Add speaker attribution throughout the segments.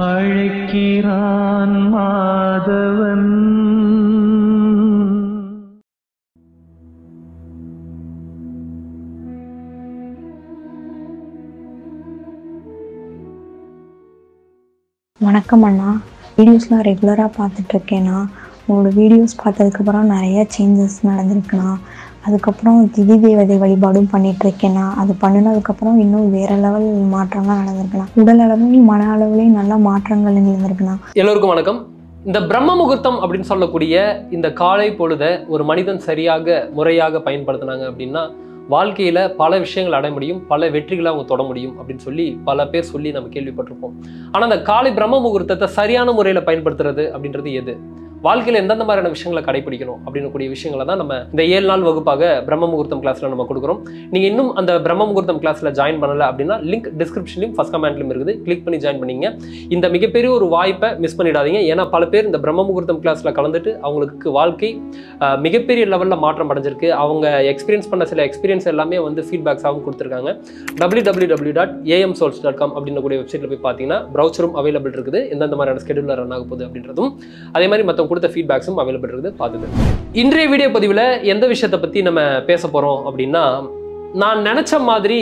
Speaker 1: அழைக்கிறான் மாதவன்.
Speaker 2: வணக்கம் அண்ணா. வீடியோஸ்லாம் ரெகுலராக பார்த்துட்ருக்கேண்ணா. உங்களோட வீடியோஸ் பார்த்ததுக்கப்புறம் நிறைய சேஞ்சஸ் நடந்திருக்குண்ணா. அதுக்கப்புறம் திதி தேவதை வழிபாடும் பண்ணிகிட்ருக்கேண்ணா. அது பண்ணினதுக்கப்புறம் இன்னும் வேறு லெவல் மாற்றங்கள் நடந்திருக்குண்ணா. உடல் அளவுலையும் மன அளவுலையும் நல்ல மாற்றங்கள் நிகழ்ந்திருக்குண்ணா.
Speaker 3: எல்லோருக்கும் வணக்கம். இந்த பிரம்ம முகூர்த்தம் அப்படின்னு சொல்லக்கூடிய இந்த காலை பொழுதை ஒரு மனிதன் சரியாக முறையாக பயன்படுத்தினாங்க அப்படின்னா வாழ்க்கையில பல விஷயங்கள் அடைய முடியும், பல வெற்றிகளை அவங்க தொட முடியும் அப்படின்னு சொல்லி பல பேர் சொல்லி நம்ம கேள்விப்பட்டிருப்போம். ஆனா அந்த காலை பிரம்ம முகூர்த்தத்தை சரியான முறையில பயன்படுத்துறது அப்படின்றது எது, வாழ்க்கையில எந்தெந்த மாதிரியான விஷயங்களை கடைபிடிக்கணும் அப்படின்னு கூடிய விஷயங்களை தான் நம்ம இந்த 7 நாள் வகுப்பாக பிரம்ம முகூர்த்தம் கிளாஸ்ல நம்ம கொடுக்குறோம். நீங்க இன்னும் அந்த பிரம்ம முகூர்த்தம் கிளாஸ்ல ஜாயின் பண்ணல அப்படின்னா லிங்க் டிஸ்கிரிப்ஷன்லையும் ஃபர்ஸ்ட் கமெண்ட்லையும் இருக்குது, கிளிக் பண்ணி ஜாயின் பண்ணிங்க. இந்த மிகப்பெரிய ஒரு வாய்ப்பை மிஸ் பண்ணிடாதீங்க. ஏன்னா பல பேர் இந்த பிரம்ம முகூர்த்தம் கிளாஸ்ல கலந்துட்டு அவங்களுக்கு வாழ்க்கை மிகப்பெரிய லெவல்ல மாற்றம் அடைஞ்சிருக்கு. அவங்க எக்ஸ்பீரியன்ஸ் பண்ண சில எக்ஸ்பீரியன்ஸ் எல்லாமே வந்து ஃபீட்பேக்ஸாகவும் கொடுத்துருக்காங்க. www.amsouls.com அப்படின்ற கூடிய வெப்சைட்ல போய் பார்த்தீங்கன்னா ப்ரௌச்சரும் அவைலபிள் இருக்குது, எந்தெந்த மாதிரியான ஸ்கெடியூல்ல ரன் ஆக போகுது அப்படின்றதும் அதே மாதிரி மற்ற கொடுத்த ஃபீட்பேக்ஸும் அவைலபிள் இருக்குது, பார்த்துட்டு. இன்றைய வீடியோ பதிவில் எந்த விஷயத்தை பற்றி நம்ம பேச போகிறோம் அப்படின்னா, நான் நினச்ச மாதிரி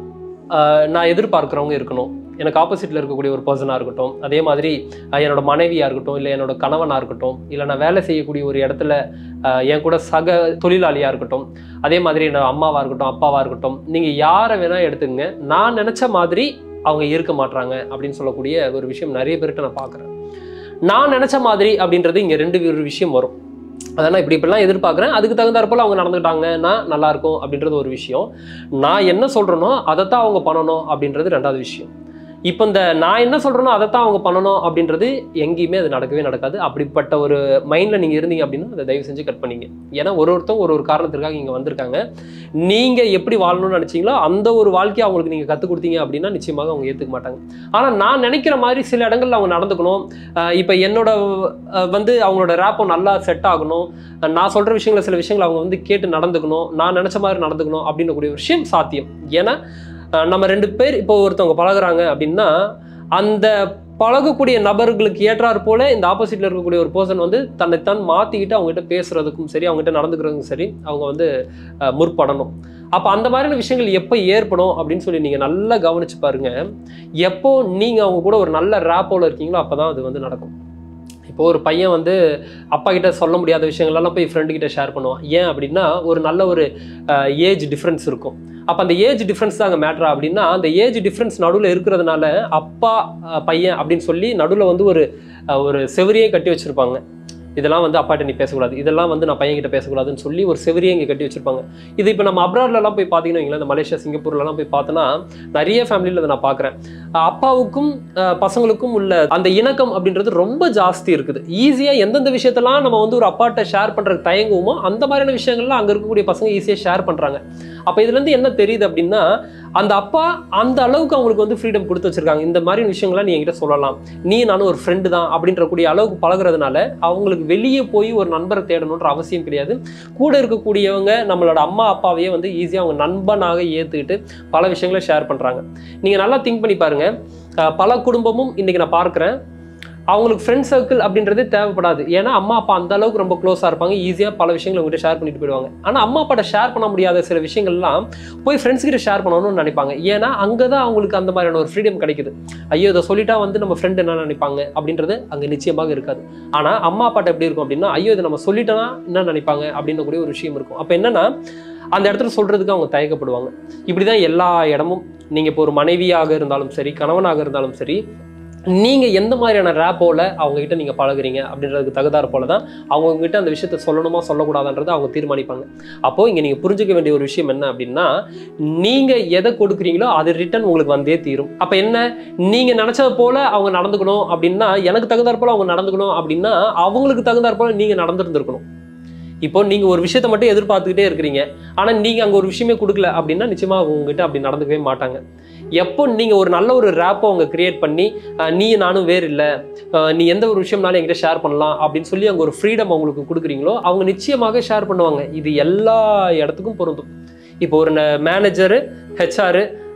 Speaker 3: நான் எதிர்பார்க்குறவங்க இருக்கணும். எனக்கு ஆப்போசிட்டில் இருக்கக்கூடிய ஒரு பர்சனாக இருக்கட்டும், அதே மாதிரி என்னோட மனைவியாக இருக்கட்டும், இல்லை என்னோட கணவனாக இருக்கட்டும், இல்லை நான் வேலை செய்யக்கூடிய ஒரு இடத்துல என் கூட சக தொழிலாளியாக இருக்கட்டும், அதே மாதிரி என்னோட அம்மாவாக இருக்கட்டும், அப்பாவாக இருக்கட்டும், நீங்கள் யாரை வேணால் எடுத்துங்க, நான் நினச்ச மாதிரி அவங்க இருக்க மாட்டாங்க அப்படின்னு சொல்லக்கூடிய ஒரு விஷயம் நிறைய பேர்கிட்ட நான் பார்க்குறேன். நான் நினச்ச மாதிரி அப்படின்றது இங்கே ரெண்டு விஷயம் வரும். அதனால் இப்படிலாம் எதிர்பார்க்குறேன், அதுக்கு தகுந்தாற்போல் அவங்க நடந்துக்கிட்டாங்கன்னா நல்லாயிருக்கும் அப்படின்றது ஒரு விஷயம். நான் என்ன சொல்கிறேனோ அதைத்தான் அவங்க பண்ணணும் அப்படின்றது ரெண்டாவது விஷயம். இப்போ இந்த நான் என்ன சொல்கிறேனோ அதைத்தான் அவங்க பண்ணணும் அப்படின்றது எங்கேயுமே அது நடக்கவே நடக்காது. அப்படிப்பட்ட ஒரு மைண்டில் நீங்கள் இருந்தீங்க அப்படின்னா அதை தயவு செஞ்சு கட் பண்ணிங்க. ஏன்னா ஒருத்தரும் ஒரு காரணத்திற்காக இங்கே வந்திருக்காங்க. நீங்கள் எப்படி வாழணும்னு நினச்சிங்களோ அந்த ஒரு வாழ்க்கையை அவங்களுக்கு நீங்கள் கற்றுக் கொடுத்தீங்க அப்படின்னா நிச்சயமாக அவங்க ஏற்றுக்க மாட்டாங்க. ஆனால் நான் நினைக்கிற மாதிரி சில இடங்களில் அவங்க நடந்துக்கணும். இப்போ என்னோட வந்து அவங்களோட ரேப்போ நல்லா செட் ஆகணும், நான் சொல்கிற விஷயங்களை சில விஷயங்கள் அவங்க வந்து கேட்டு நடந்துக்கணும், நான் நினச்ச மாதிரி நடந்துக்கணும் அப்படின்னு கூடிய விஷயம் சாத்தியம். ஏன்னா நம்ம ரெண்டு பேர் இப்போ ஒருத்தவங்க பழகுறாங்க அப்படின்னா அந்த பழகக்கூடிய நபர்களுக்கு ஏற்றாறு போல இந்த ஆப்போசிட்ல இருக்கக்கூடிய ஒரு பர்சன் வந்து தன்னைத்தான் மாற்றிக்கிட்டு அவங்ககிட்ட பேசுறதுக்கும் சரி, அவங்ககிட்ட நடந்துக்கிறதுக்கும் சரி, அவங்க வந்து முற்படணும். அப்போ அந்த மாதிரியான விஷயங்கள் எப்போ ஏற்படும் அப்படின்னு சொல்லி நீங்கள் நல்லா கவனிச்சு பாருங்க. எப்போ நீங்கள் அவங்க கூட ஒரு நல்ல ரேப்போல இருக்கீங்களோ அப்போ தான் அது வந்து நடக்கும். இப்போ ஒரு பையன் வந்து அப்பா கிட்ட சொல்ல முடியாத விஷயங்கள்லாம் போய் ஃப்ரெண்டு கிட்ட ஷேர் பண்ணுவான். ஏன் அப்படின்னா ஒரு நல்ல ஒரு ஏஜ் டிஃப்ரென்ஸ் இருக்கும். அப்போ அந்த ஏஜ் டிஃப்ரென்ஸ் தான் அங்கே மேட்ரா அப்படின்னா அந்த ஏஜ் டிஃப்ரென்ஸ் நடுவில் இருக்கிறதுனால அப்பா பையன் அப்படின்னு சொல்லி நடுவில் வந்து ஒரு செவரியே கட்டி வச்சுருப்பாங்க. இதெல்லாம் வந்து அப்பாட்ட நீ பேசக்கூடாது, இதெல்லாம் வந்து நான் பையன்கிட்ட பேசக்கூடாதுன்னு சொல்லி ஒரு செவரியை இங்கே கட்டி வச்சிருப்பாங்க. இது இப்போ நம்ம அப்ராட்லலாம் போய் பார்த்தீங்கன்னா, இந்த மலேசியா சிங்கப்பூர்லலாம் போய் பார்த்தோன்னா நிறைய ஃபேமிலியில் அதை நான் பார்க்குறேன். அப்பாவுக்கும் பசங்களுக்கும் உள்ள அந்த இணக்கம் அப்படின்றது ரொம்ப ஜாஸ்தி இருக்குது. ஈஸியாக எந்தெந்த விஷயத்தெல்லாம் நம்ம வந்து ஒரு அப்பாட்ட ஷேர் பண்ணுறதுக்கு தயங்குவோமோ அந்த மாதிரியான விஷயங்கள்லாம் அங்கே இருக்கக்கூடிய பசங்க ஈஸியாக ஷேர் பண்ணுறாங்க. அப்போ இதுலேருந்து என்ன தெரியுது அப்படின்னா அந்த அப்பா அந்த அளவுக்கு அவங்களுக்கு வந்து ஃப்ரீடம் கொடுத்து வச்சிருக்காங்க. இந்த மாதிரி விஷயங்கள்லாம் நீ என்கிட்ட சொல்லலாம், நீ நானும் ஒரு ஃப்ரெண்டு தான் அப்படின்ற கூடிய அளவுக்கு பழகுறதுனால அவங்களுக்கு வெளியே போய் ஒரு நண்பரை தேடணுன்ற அவசியம் கிடையாது. கூட இருக்கக்கூடியவங்க நம்மளோட அம்மா அப்பாவையே வந்து ஈஸியாக அவங்க நண்பனாக ஏற்றுக்கிட்டு பல விஷயங்களை ஷேர் பண்ணுறாங்க. நீங்கள் நல்லா திங்க் பண்ணி பாருங்கள். பல குடும்பமும் இன்றைக்கி நான் பார்க்குறேன், அவங்களுக்கு ஃப்ரெண்ட் சர்க்கிள் அப்படின்றதே தேவைப்படாது. ஏன்னா அம்மா அப்பா அந்த அளவுக்கு ரொம்ப க்ளோஸாக இருப்பாங்க, ஈஸியாக பல விஷயங்களை உங்கள்கிட்ட ஷேர் பண்ணிட்டு போயிடுவாங்க. ஆனால் அம்மா அப்பாட்ட ஷேர் பண்ண முடியாத சில விஷயங்கள்லாம் போய் ஃப்ரெண்ட்ஸ் கிட்ட ஷேர் பண்ணணும்னு நினைப்பாங்க. ஏன்னா அங்கே தான் அவங்களுக்கு அந்த மாதிரியான ஒரு ஃப்ரீடம் கிடைக்குது. ஐயோ இதை சொல்லிட்டா வந்து நம்ம ஃப்ரெண்ட் என்ன நினைப்பாங்க அப்படின்றது அங்கே நிச்சயமாக இருக்காது. ஆனால் அம்மா அப்பாட்ட எப்படி இருக்கும் அப்படின்னா ஐயோ இதை நம்ம சொல்லிட்டோன்னா என்ன நினைப்பாங்க அப்படின்னு கூடிய ஒரு விஷயம் இருக்கும். அப்போ என்னன்னா அந்த இடத்துல சொல்கிறதுக்கு அவங்க தயக்கப்படுவாங்க. இப்படி தான் எல்லா இடமும். நீங்கள் இப்போ ஒரு மனைவியாக இருந்தாலும் சரி, கணவனாக இருந்தாலும் சரி, நீங்கள் எந்த மாதிரியான ரேப்போல அவங்ககிட்ட நீங்கள் பழகுறீங்க அப்படின்றதுக்கு தகுதாறு போல தான் அவங்ககிட்ட அந்த விஷயத்த சொல்லணுமா சொல்லக்கூடாதுன்றதை அவங்க தீர்மானிப்பாங்க. அப்போது இங்கே நீங்கள் புரிஞ்சுக்க வேண்டிய ஒரு விஷயம் என்ன அப்படின்னா நீங்கள் எதை கொடுக்குறீங்களோ அது ரிட்டர்ன் உங்களுக்கு வந்தே தீரும். அப்போ என்ன, நீங்கள் நினச்சது போல் அவங்க நடந்துக்கணும் அப்படின்னா எனக்கு தகுந்தாற் போல் அவங்க நடந்துக்கணும் அப்படின்னா அவங்களுக்கு தகுந்தாற் போல் நீங்கள் நடந்துருந்துருக்கணும். இப்போ நீங்கள் ஒரு விஷயத்தை மட்டும் எதிர்பார்த்துக்கிட்டே இருக்கிறீங்க, ஆனால் நீங்கள் அங்கே ஒரு விஷயமே கொடுக்கல அப்படின்னா நிச்சயமாக உங்ககிட்ட அப்படி நடந்துக்கவே மாட்டாங்க. எப்போ நீங்கள் ஒரு நல்ல ஒரு ரேப்பை அவங்க கிரியேட் பண்ணி நீ நானும் வேறு இல்லை, நீ எந்த ஒரு விஷயம்னாலும் என்கிட்ட ஷேர் பண்ணலாம் அப்படின்னு சொல்லி அங்கே ஒரு ஃப்ரீடம் அவங்களுக்கு கொடுக்குறீங்களோ அவங்க நிச்சயமாக ஷேர் பண்ணுவாங்க. இது எல்லா இடத்துக்கும் பொருந்தும். இப்போ ஒரு மேனேஜரு, ஹெச்ஆரு,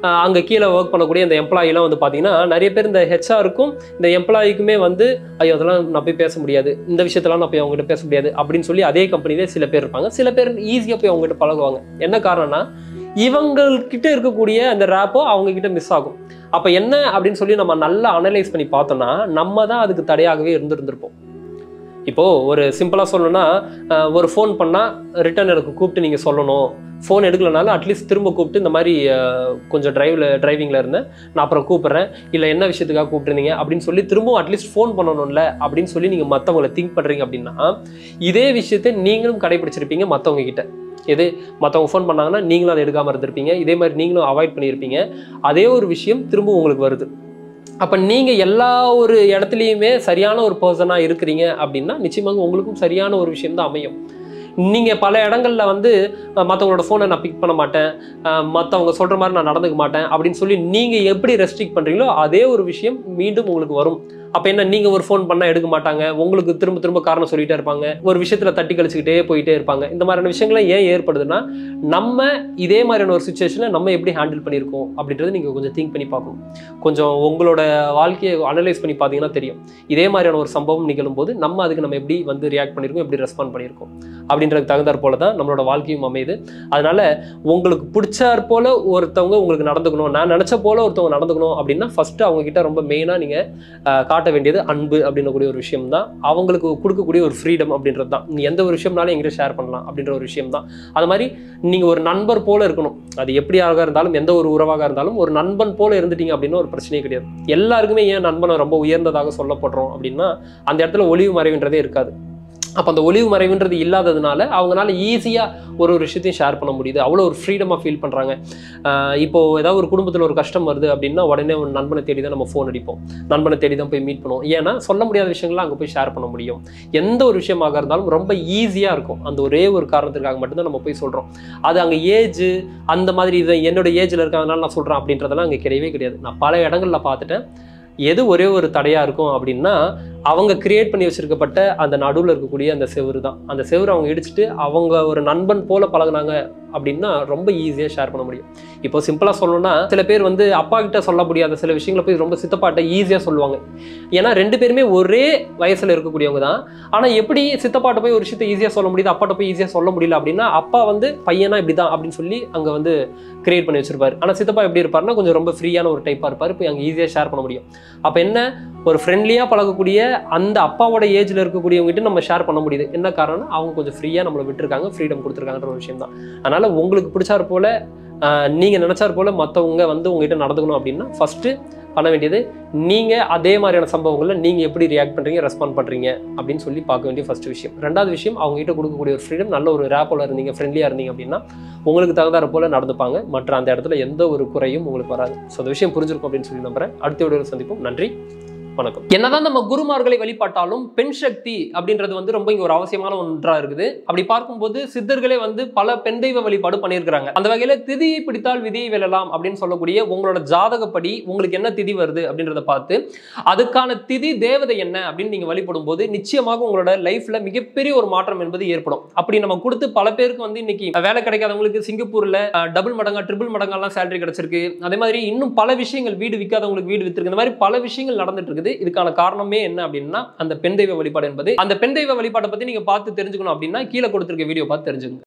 Speaker 3: அங்கே கீழே ஒர்க் பண்ணக்கூடிய இந்த எம்ப்ளாயிலாம் வந்து பார்த்தீங்கன்னா நிறைய பேர் இந்த ஹெச்ஆருக்கும் இந்த எம்ப்ளாயிக்குமே வந்து ஐயோ அதெல்லாம் நான் போய் பேச முடியாது, இந்த விஷயத்தெல்லாம் நான் போய் அவங்ககிட்ட பேச முடியாது அப்படின்னு சொல்லி அதே கம்பெனிலே சில பேர் இருப்பாங்க. சில பேர் ஈஸியாக போய் அவங்ககிட்ட பழகுவாங்க. என்ன காரணம்னா இவங்ககிட்ட இருக்கக்கூடிய அந்த ரேப்போ அவங்ககிட்ட மிஸ் ஆகும். அப்போ என்ன அப்படின்னு சொல்லி நம்ம நல்லா அனலைஸ் பண்ணி பார்த்தோம்னா நம்ம தான் அதுக்கு தடையாகவே இருந்திருப்போம். இப்போது ஒரு சிம்பிளாக சொல்லணும்னா ஒரு ஃபோன் பண்ணால் ரிட்டன் எனக்கு கூப்பிட்டு நீங்கள் சொல்லணும், ஃபோன் எடுக்கலனாலும் அட்லீஸ்ட் திரும்ப கூப்பிட்டு இந்த மாதிரி கொஞ்சம் டிரைவிங்கில் இருந்தேன் நான் அப்புறம் கூப்பிட்றேன், இல்லை என்ன விஷயத்துக்காக கூப்பிட்டுருந்தீங்க அப்படின்னு சொல்லி திரும்பவும் அட்லீஸ்ட் ஃபோன் பண்ணணும்ல அப்படின்னு சொல்லி நீங்கள் மற்றவங்களை திங்க் பண்ணுறீங்க அப்படின்னா இதே விஷயத்தை நீங்களும் கடைபிடிச்சிருப்பீங்க மற்றவங்க கிட்ட. எது மற்றவங்க ஃபோன் பண்ணாங்கன்னா நீங்களும் அதை எடுக்காமல் இருந்திருப்பீங்க, இதே மாதிரி நீங்களும் அவாய்ட் பண்ணியிருப்பீங்க. அதே ஒரு விஷயம் திரும்ப உங்களுக்கு வருது. அப்போ நீங்கள் எல்லா ஒரு இடத்துலையுமே சரியான ஒரு பர்சனாக இருக்கிறீங்க அப்படின்னா நிச்சயமாக உங்களுக்கும் சரியான ஒரு விஷயம் தான் அமையும். நீங்கள் பல இடங்களில் வந்து மற்றவங்களோட ஃபோனை நான் பிக் பண்ண மாட்டேன், மற்றவங்க சொல்கிற மாதிரி நான் நடந்துக்க மாட்டேன் அப்படின்னு சொல்லி நீங்கள் எப்படி ரெஸ்ட்ரிக்ட் பண்ணுறீங்களோ அதே ஒரு விஷயம் மீண்டும் உங்களுக்கு வரும். அப்போ என்ன, நீங்கள் ஒரு ஃபோன் பண்ணால் எடுக்க மாட்டாங்க, உங்களுக்கு திரும்ப திரும்ப காரணம் சொல்லிகிட்டே இருப்பாங்க, ஒரு விஷயத்தில் தட்டி கழிச்சுக்கிட்டே போயிட்டே இருப்பாங்க. இந்த மாதிரியான விஷயங்கள்லாம் ஏன் ஏற்படுதுன்னா நம்ம இதே மாதிரியான ஒரு சுச்சுவேஷனில் நம்ம எப்படி ஹேண்டில் பண்ணியிருக்கோம் அப்படின்றது நீங்கள் கொஞ்சம் திங்க் பண்ணி பார்க்கணும். கொஞ்சம் உங்களோட வாழ்க்கையை அனலைஸ் பண்ணி பார்த்தீங்கன்னா தெரியும் இதே மாதிரியான ஒரு சம்பவம் நிகழும்போது நம்ம அதுக்கு நம்ம எப்படி வந்து ரியாக்ட் பண்ணியிருக்கோம், எப்படி ரெஸ்பாண்ட் பண்ணியிருக்கோம் அப்படின்றதுக்கு தகுந்தாற் போல தான் நம்மளோட வாழ்க்கையும் அமையுது. அதனால உங்களுக்கு பிடிச்சாற் போல ஒருத்தவங்க உங்களுக்கு நடந்துக்கணும், நான் நினச்ச போல ஒருத்தவங்க நடந்துக்கணும் அப்படின்னா ஃபர்ஸ்ட் அவங்க கிட்ட ரொம்ப மெயினாக நீங்கள் காட்ட வேண்டியது அன்பு அப்படின்றக்கூடிய ஒரு விஷயம் தான். அவங்களுக்கு கொடுக்கக்கூடிய ஒரு ஃப்ரீடம் அப்படின்றது தான். நீ எந்த ஒரு விஷயம்னாலும் எங்கிட்ட ஷேர் பண்ணலாம் அப்படின்ற ஒரு விஷயம் தான். அது மாதிரி நீங்கள் ஒரு நண்பர் போல இருக்கணும். அது எப்படியாக இருந்தாலும் எந்த ஒரு உறவாக இருந்தாலும் ஒரு நண்பன் போல இருந்துட்டீங்க அப்படின்னா ஒரு பிரச்சனையே கிடையாது. எல்லாருக்குமே ஏன் நண்பனை ரொம்ப உயர்ந்ததாக சொல்லப்படுறோம் அப்படின்னா அந்த இடத்துல ஒளிவு மறைவுன்றதே இருக்காது. அப்போ அந்த ஒளிவு மறைவுன்றது இல்லாததுனால அவங்களால ஈஸியாக ஒரு விஷயத்தையும் ஷேர் பண்ண முடியுது, அவ்வளோ ஒரு ஃப்ரீடமாக ஃபீல் பண்ணுறாங்க. இப்போது ஏதாவது ஒரு குடும்பத்தில் ஒரு கஷ்டம் வருது அப்படின்னா உடனே ஒரு நண்பனை தேடி தான் நம்ம ஃபோன் அடிப்போம், நண்பனை தேடி தான் போய் மீட் பண்ணுவோம். ஏன்னா சொல்ல முடியாத விஷயங்கள்லாம் அங்கே போய் ஷேர் பண்ண முடியும். எந்த ஒரு விஷயமாக இருந்தாலும் ரொம்ப ஈஸியாக இருக்கும். அந்த ஒரே ஒரு காரணத்திற்காக மட்டும்தான் நம்ம போய் சொல்கிறோம். அது அங்கே ஏஜ் அந்த மாதிரி இது என்னோட ஏஜில் இருக்கிறதுனால நான் சொல்கிறேன் அப்படின்றதெல்லாம் அங்கே கிடையவே கிடையாது. நான் பல இடங்களில் பார்த்துட்டேன். எது ஒரே ஒரு தடையாக இருக்கும் அப்படின்னா அவங்க கிரியேட் பண்ணி வச்சிருக்கப்பட்ட அந்த நடுவில் இருக்கக்கூடிய அந்த செவுரு தான். அந்த செவுரு அவங்க இடிச்சுட்டு அவங்க ஒரு நண்பன் போல பழகுனாங்க அப்படின்னா ரொம்ப ஈஸியாக ஷேர் பண்ண முடியும். இப்போ சிம்பிளாக சொல்லணும்னா சில பேர் வந்து அப்பா கிட்ட சொல்ல முடியாத சில விஷயங்களை போய் ரொம்ப சித்தப்பாட்ட ஈஸியாக சொல்லுவாங்க. ஏன்னா ரெண்டு பேருமே ஒரே வயசில் இருக்கக்கூடியவங்க தான். ஆனால் எப்படி சித்தப்பாட்ட போய் ஒரு விஷயத்தை ஈஸியாக சொல்ல முடியுது, அப்பாட்ட போய் ஈஸியாக சொல்ல முடியல அப்படின்னா அப்பா வந்து பையனா இப்படி தான் அப்படின்னு சொல்லி அங்கே வந்து கிரியேட் பண்ணி வச்சிருப்பாரு. ஆனால் சித்தப்பா எப்படி இருப்பாருன்னா கொஞ்சம் ரொம்ப ஃப்ரீயான ஒரு டைப்பாக இருப்பார், போய் அங்கே ஈஸியாக ஷேர் பண்ண முடியும். அப்போ என்ன, ஒரு ஃப்ரெண்ட்லியாக பழகக்கூடிய அந்த அப்பாவோட ஏஜில் இருக்கக்கூடியவங்ககிட்ட நம்ம ஷேர் பண்ண முடியுது. என்ன காரணம்னா அவங்க கொஞ்சம் ஃப்ரீயாக நம்மளை விட்டுருக்காங்க, ஃப்ரீடம் கொடுத்துருக்காங்கன்ற ஒரு விஷயம் தான். அதனால் உங்களுக்கு பிடிச்சார் போல் நீங்கள் நினச்சார் போல் மற்றவங்க வந்து உங்ககிட்ட நடந்துக்கணும் அப்படின்னா ஃபஸ்ட்டு பண்ண வேண்டியது நீங்கள் அதே மாதிரியான சம்பவங்களில் நீங்கள் எப்படி ரியாக்ட் பண்ணுறீங்க, ரெஸ்பாண்ட் பண்ணுறீங்க அப்படின்னு சொல்லி பார்க்க வேண்டிய ஃபஸ்ட் விஷயம். ரெண்டாவது விஷயம், அவங்ககிட்ட கொடுக்கக்கூடிய ஒரு ஃப்ரீடம், நல்ல ஒரு ரேப்போல இருந்தீங்க, ஃப்ரெண்ட்லியாக இருந்தீங்க அப்படின்னா உங்களுக்கு தகுந்தாற போல் நடந்துப்பாங்க. மற்ற அந்த இடத்துல எந்த ஒரு குறையும் உங்களுக்கு வராது. ஸோ அந்த விஷயம் புரிஞ்சிருக்கும் அப்படின்னு சொல்லி நம்புறேன். அடுத்த வீடியோவில் சந்திப்போம். நன்றி, வணக்கம். என்னதான் நம்ம குருமார்களை வழிபாட்டாலும் பெண் சக்தி அப்படின்றது வந்து ரொம்ப இங்க ஒரு அவசியமான ஒன்றா இருக்குது. அப்படி பார்க்கும்போது சித்தர்களே வந்து பல பெண் தெய்வ வழிபாடு பண்ணியிருக்கிறாங்க. அந்த வகையில திதியை பிடித்தால் விதியை வெல்லலாம் அப்படின்னு சொல்லக்கூடிய உங்களோட ஜாதகப்படி உங்களுக்கு என்ன திதி வருது அப்படின்றத பார்த்து அதுக்கான திதி தேவதை என்ன அப்படின்னு நீங்க வழிபடும் போது நிச்சயமாக உங்களோட லைஃப்ல மிகப்பெரிய ஒரு மாற்றம் என்பது ஏற்படும். அப்படி நம்ம கொடுத்து பல பேருக்கு வந்து இன்னைக்கு வேலை கிடைக்காதவங்களுக்கு சிங்கப்பூர்ல டபுள் மடங்கா ட்ரிபிள் மடங்கெல்லாம் சேலரி கிடைச்சிருக்கு. அதே மாதிரி இன்னும் பல விஷயங்கள், வீடு விற்காதவங்களுக்கு வீடு வித்திருக்கு. இந்த மாதிரி பல விஷயங்கள் நடந்துட்டு இருக்கு. இதுக்கான காரணமே என்ன அப்படின்னா அந்த பெண் தெய்வ வழிபாடு என்பது. அந்த பெண் தெய்வ வழிபாட்டை பத்தி நீங்க பார்த்து தெரிஞ்சுக்கணும் அப்படின்னா கீழே கொடுத்திருக்க வீடியோ பார்த்து தெரிஞ்சுக்கணும்.